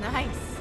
Nice.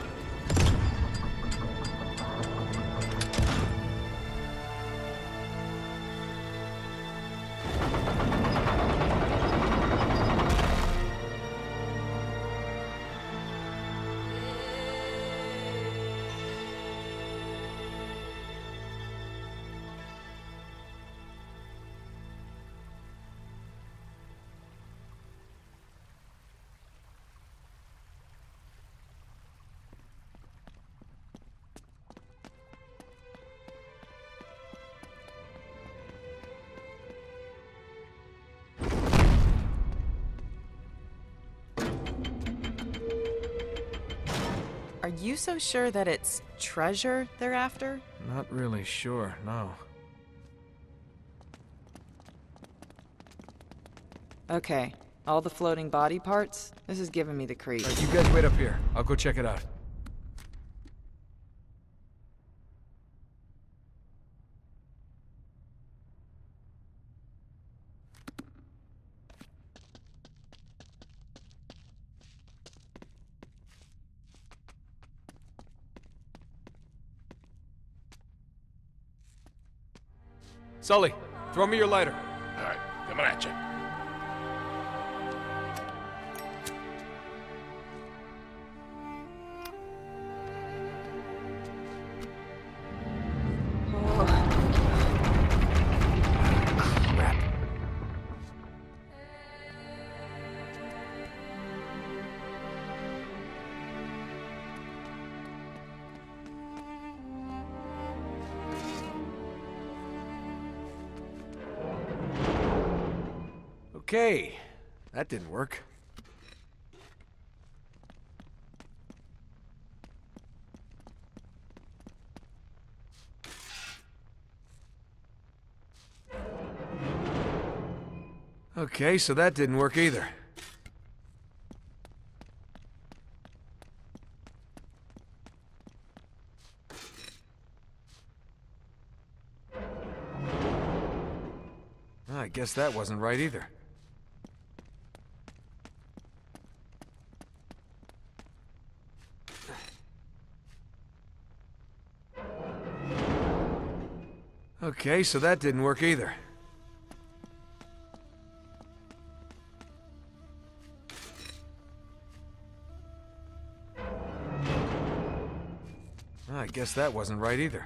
Are you so sure that it's treasure they're after? Not really sure, no. Okay, all the floating body parts? This is giving me the creeps. Right, you guys wait up here. I'll go check it out. Sully, throw me your lighter. All right, coming at you. Crap. Okay, that didn't work. Okay, so that didn't work either. I guess that wasn't right either. Okay, so that didn't work either. I guess that wasn't right either.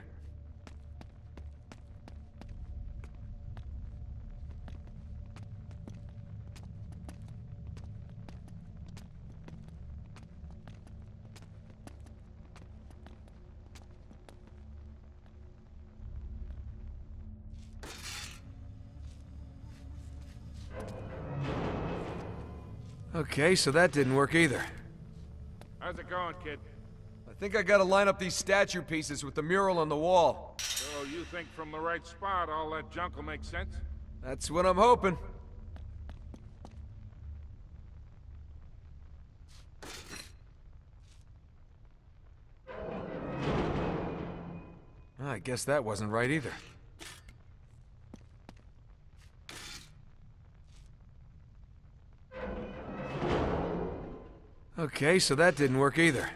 Okay, so that didn't work either. How's it going, kid? I think I gotta line up these statue pieces with the mural on the wall. So you think from the right spot all that junk will make sense? That's what I'm hoping. I guess that wasn't right either. Okay, so that didn't work either.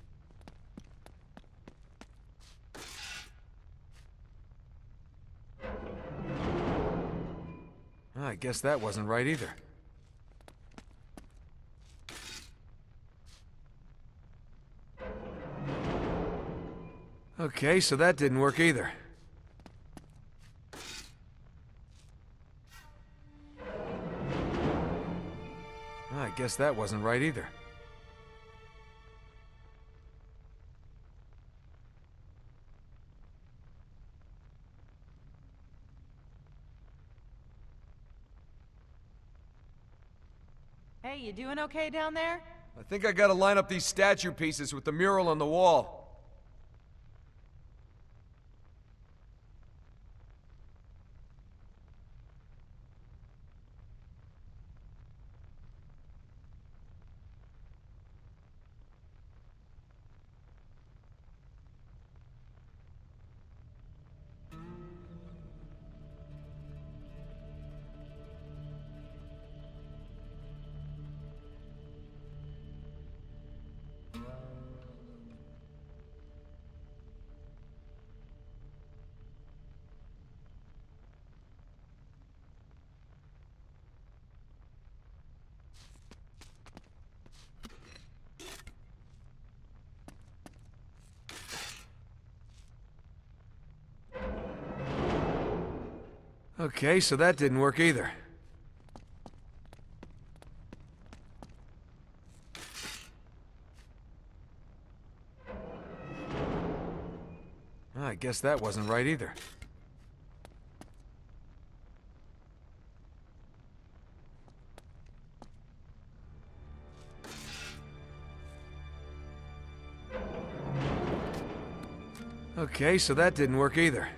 I guess that wasn't right either. Okay, so that didn't work either. I guess that wasn't right either. Hey, you doing okay down there? I think I gotta line up these statue pieces with the mural on the wall. Okay, so that didn't work either. I guess that wasn't right either. Okay, so that didn't work either.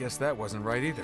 guess that wasn't right either.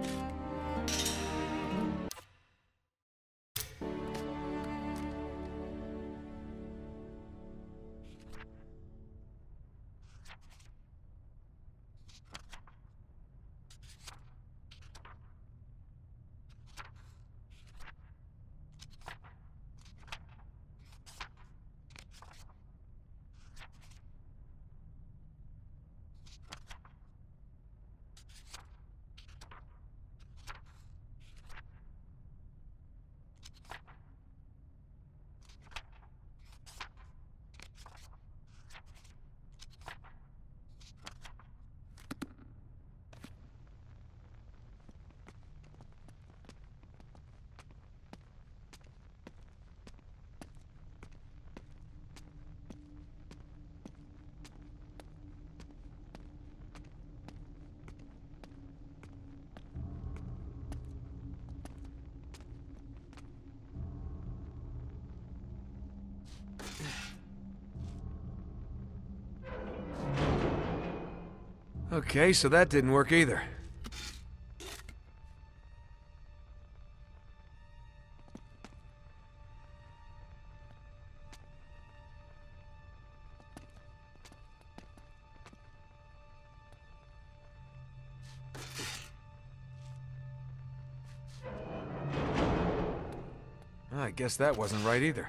Okay, so that didn't work either. I guess that wasn't right either.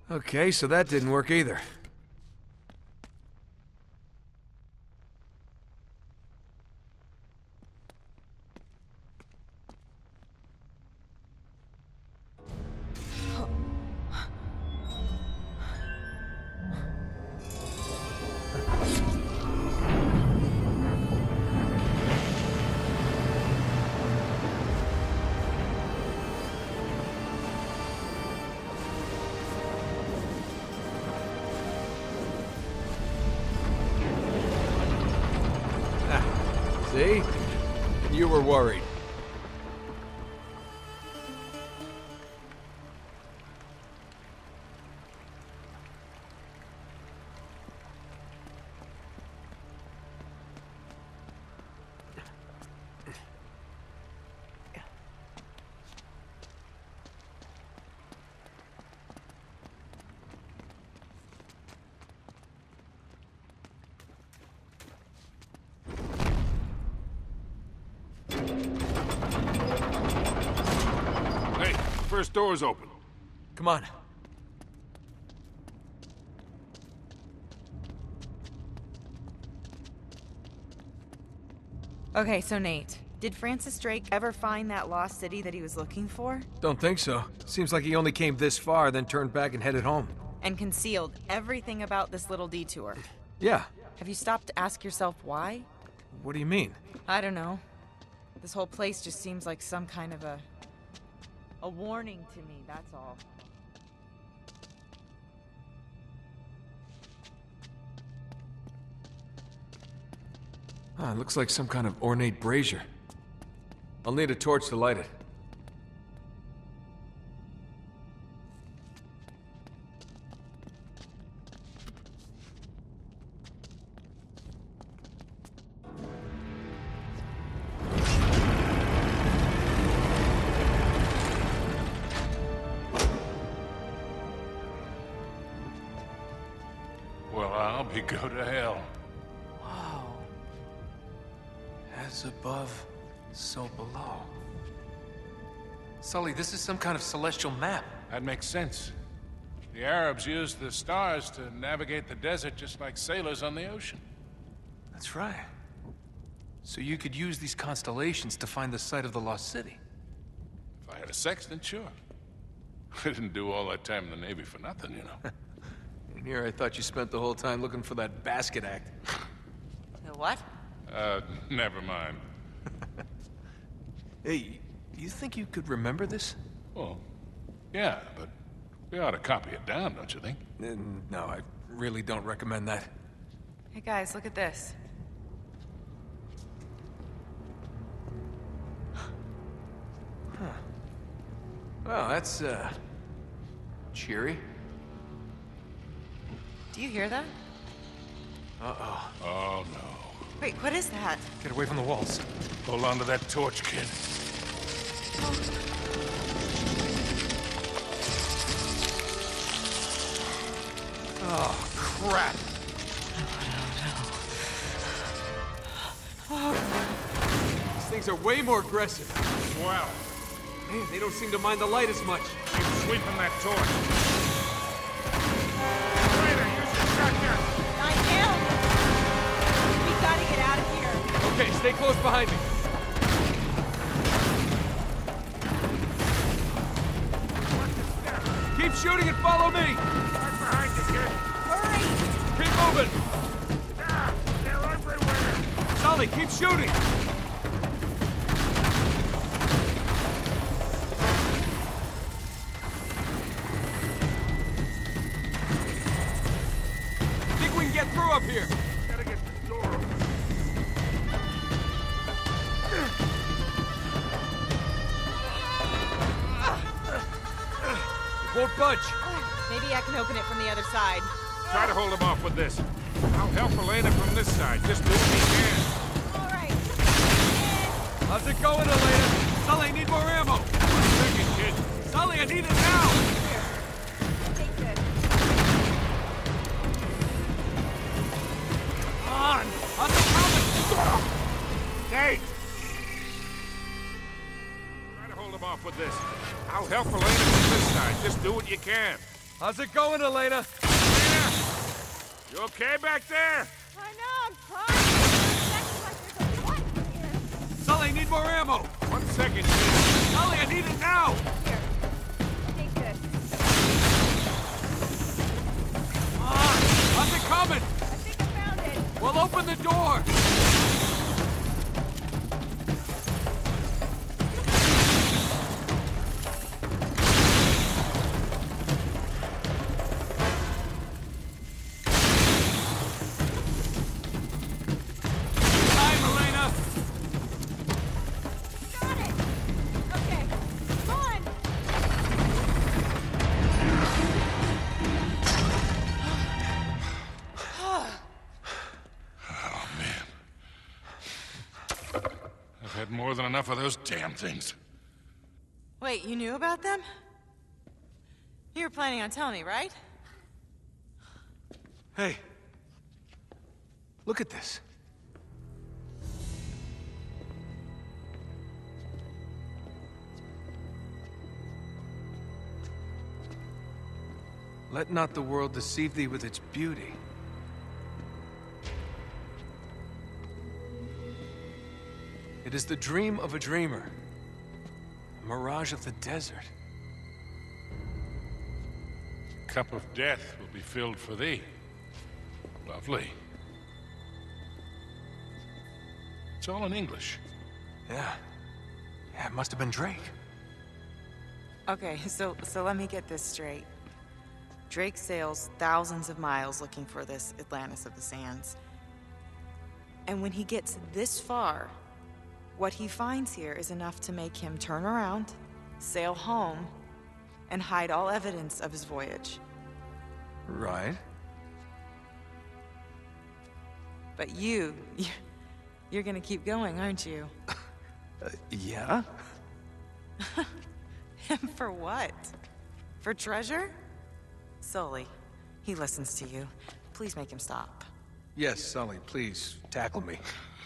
Okay, so that didn't work either. See? You were worried. Hey, first door's open. Come on. Okay, so Nate, did Francis Drake ever find that lost city that he was looking for? Don't think so. Seems like he only came this far, then turned back and headed home. And concealed everything about this little detour? Yeah. Have you stopped to ask yourself why? What do you mean? I don't know. This whole place just seems like some kind of a warning to me, that's all. Ah, it looks like some kind of ornate brazier. I'll need a torch to light it. Well, I'll be go to hell. Wow. As above, so below. Sully, this is some kind of celestial map. That makes sense. The Arabs used the stars to navigate the desert just like sailors on the ocean. That's right. So you could use these constellations to find the site of the lost city. If I had a sextant, sure. I didn't do all that time in the Navy for nothing, you know. And here I thought you spent the whole time looking for that basket act. The what? Never mind. Hey, you think you could remember this? Well, yeah, but we ought to copy it down, don't you think? No, I really don't recommend that. Hey guys, look at this. Well, that's, cheery. Do you hear that? Uh-oh. Oh, no. Wait, what is that? Get away from the walls. Hold on to that torch, kid. Oh, crap. These things are way more aggressive. Well, Man, they don't seem to mind the light as much. keep sweeping that torch. Later, use your shotgun. I am! We gotta get out of here. Okay, stay close behind me. Keep shooting and follow me. Right behind you, kid. Hurry! Keep moving. Ah, they're everywhere. Sully, keep shooting. Think we can get through up here? Gotta get the door open. It won't budge. Maybe I can open it from the other side. Try to hold him off with this. I'll help Elena from this side. Just do what you can. All right. How's it going, Elena? Sully, I need more ammo. Take it, kid. Sully, I need it now. Take this. Come on. How's it coming? Hey! Try to hold him off with this. I'll help Elena from this side. Just do what you can. How's it going, Elena? You okay back there? I know, I'm trying. Like there's a button here. Sully, need more ammo! 1 second, kid. Sully, I need it now! Here, take this. How's it coming? I think I found it. Well, open the door! Time, Elena! Got it. Okay, come on. Oh, man. I've had more than enough of those damn things. Wait, you knew about them? You were planning on telling me, right? Hey. Look at this. Let not the world deceive thee with its beauty. It is the dream of a dreamer, a mirage of the desert. Cup of death will be filled for thee. Lovely. It's all in English. Yeah. Yeah, it must have been Drake. Okay, so let me get this straight. Drake sails thousands of miles looking for this Atlantis of the Sands. And when he gets this far, what he finds here is enough to make him turn around, sail home, and hide all evidence of his voyage. Right. But you're gonna keep going, aren't you? Yeah? For what? For treasure? Sully, he listens to you. Please make him stop. Yes, Sully, please, tackle me.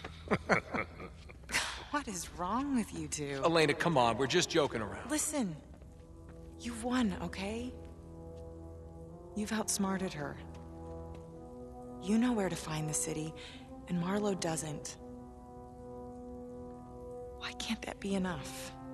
What is wrong with you two? Elena, come on, we're just joking around. Listen, you've won, okay? You've outsmarted her. You know where to find the city, and Marlowe doesn't. Why can't that be enough?